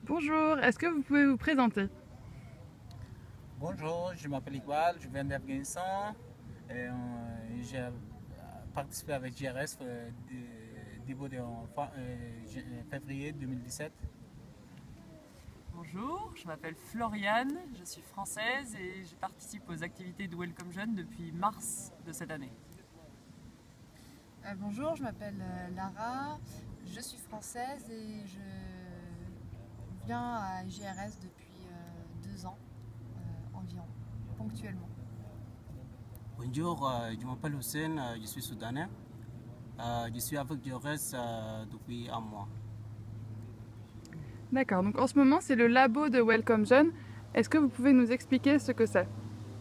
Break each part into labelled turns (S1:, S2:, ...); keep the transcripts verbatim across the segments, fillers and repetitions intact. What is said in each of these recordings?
S1: Bonjour, est-ce que vous pouvez vous présenter?
S2: Bonjour, je m'appelle Iqbal, je viens d'Afghanistan et euh, j'ai participé avec G R S euh, du- début de en fa- euh, j- euh, février deux mille dix-sept.
S3: Bonjour, je m'appelle Floriane, je suis française et je participe aux activités de Welcome Jeune depuis mars de cette année.
S4: Euh, bonjour, je m'appelle euh, Lara, je suis française et je viens à G R S depuis euh, deux ans euh, environ, ponctuellement.
S5: Bonjour, euh, je m'appelle Hussein, euh, je suis soudanais. Euh, je suis avec Diores euh, depuis un mois.
S1: D'accord, donc en ce moment c'est le labo de Welcome Jeune. Est-ce que vous pouvez nous expliquer ce que c'est?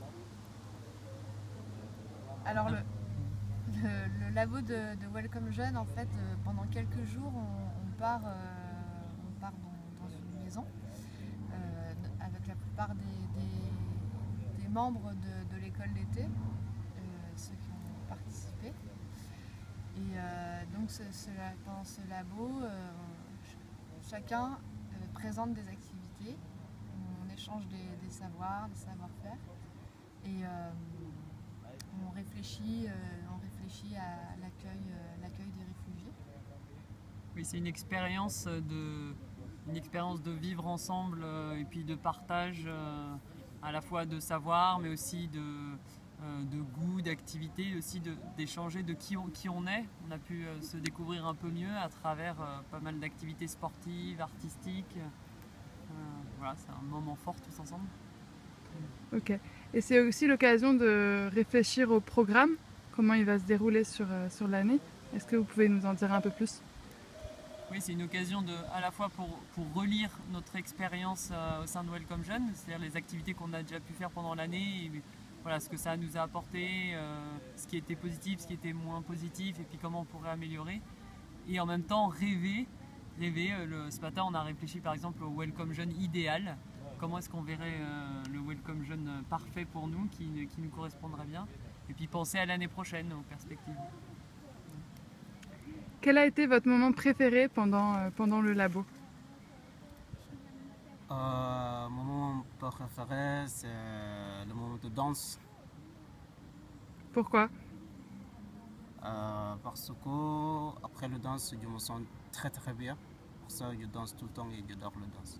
S4: Alors le, le, le labo de, de Welcome Jeune, en fait, euh, pendant quelques jours, on, on part, euh, on part dans, dans une maison euh, avec la plupart des, des- des membres de, de l'école d'été, euh, ceux qui ont participé. Et euh, donc ce, ce la- pendant ce labo, euh, ch- chacun euh, présente des activités, on échange des, des savoirs, des savoir-faire, et euh, on réfléchit, euh, on réfléchit à l'accueil, euh, l'accueil des réfugiés.
S3: Oui, c'est une expérience de, une expérience de vivre ensemble euh, et puis de partage euh, à la fois de savoir mais aussi de, euh, de goût, d'activité, aussi de- d'échanger de qui on, qui on est. On a pu euh, se découvrir un peu mieux à travers euh, pas mal d'activités sportives, artistiques. Euh, voilà, c'est un moment fort tous ensemble.
S1: Ok. Et c'est aussi l'occasion de réfléchir au programme, comment il va se dérouler sur, euh, sur l'année. Est-ce que vous pouvez nous en dire un peu plus?
S3: Oui, c'est une occasion de, à la fois pour, pour relire notre expérience euh, au sein de Welcome Jeune, c'est-à-dire les activités qu'on a déjà pu faire pendant l'année, et voilà, ce que ça nous a apporté, euh, ce qui était positif, ce qui était moins positif, et puis comment on pourrait améliorer. Et en même temps, rêver. rêver euh, le, ce matin, on a réfléchi par exemple au Welcome Jeune idéal. Comment est-ce qu'on verrait euh, le Welcome Jeune parfait pour nous, qui, qui nous correspondrait bien. Et puis penser à l'année prochaine, aux perspectives.
S1: Quel a été votre moment préféré pendant, euh, pendant le labo?
S5: Euh, mon moment préféré, c'est le moment de danse.
S1: Pourquoi?
S5: Euh, parce que après le danse, je me sens très très bien. Pour ça, je danse tout le temps et j'adore le danse.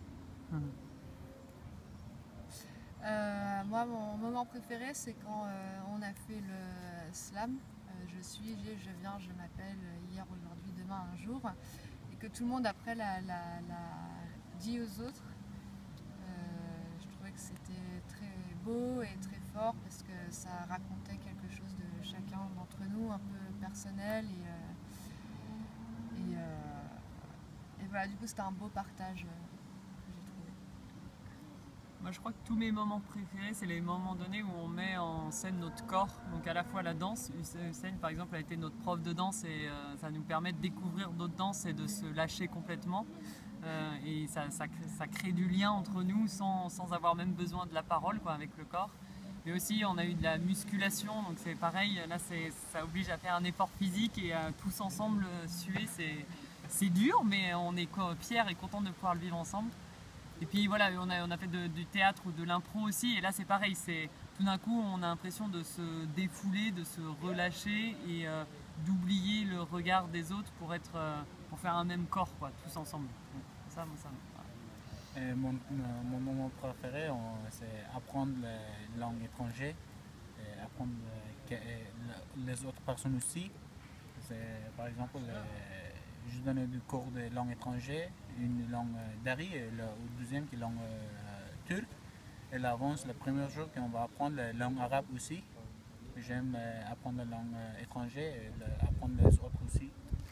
S4: Euh, moi, mon moment préféré, c'est quand euh, on a fait le slam. Euh, je suis, j'ai, je viens, je m'appelle, hier, aujourd'hui, demain, un jour. Et que tout le monde, après, l'a, l'a- l'a dit aux autres. Euh, je trouvais que c'était très beau et très fort parce que ça racontait quelque chose de chacun d'entre nous, un peu personnel. Et, euh, et, euh, et voilà, du coup, c'était un beau partage euh, que j'ai trouvé.
S3: Moi, je crois que tous mes moments préférés, c'est les moments donnés où on met en scène notre corps. Donc, à la fois la danse. Hussein, par exemple, a été notre prof de danse et euh, ça nous permet de découvrir d'autres danses et de se lâcher complètement. Euh, et ça, ça, crée, ça crée du lien entre nous sans, sans avoir même besoin de la parole, quoi, avec le corps. Mais aussi, on a eu de la musculation, donc c'est pareil. Là, c'est, ça oblige à faire un effort physique et à tous ensemble suer. C'est, c'est dur, mais on est fiers et contents de pouvoir le vivre ensemble. Et puis voilà, on a, on a fait de- du théâtre ou de l'impro aussi, et là c'est pareil, c'est tout d'un coup on a l'impression de se défouler, de se relâcher et euh, d'oublier le regard des autres pour être, euh, pour faire un même corps, quoi, tous ensemble. Donc, ça, moi, ça, voilà.
S2: Et mon, mon- mon moment préféré, on- c'est apprendre les langues étrangères, et apprendre euh, que- le- les autres personnes aussi. C'est, par exemple, euh, je donne du cours de langue étrangère, une langue euh, dari, et le ou deuxième qui est langue euh, turque. Et l'avant, c'est le premier jour qu'on va apprendre la langue arabe aussi. J'aime euh, apprendre la langue euh, étrangère et le- apprendre les autres aussi.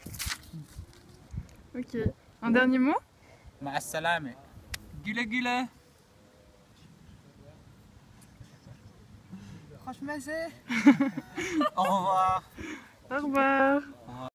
S1: Ok. Un dernier mot?
S2: Ma assalame.
S3: Gula gula!
S4: Franchement, c'est...
S5: Au revoir!
S1: Au revoir!